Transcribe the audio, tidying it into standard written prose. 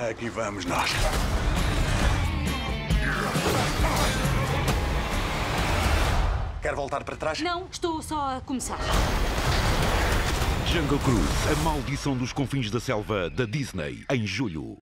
Aqui vamos nós. Quer voltar para trás? Não, estou só a começar. Jungle Cruise, a maldição dos confins da selva da Disney, em julho.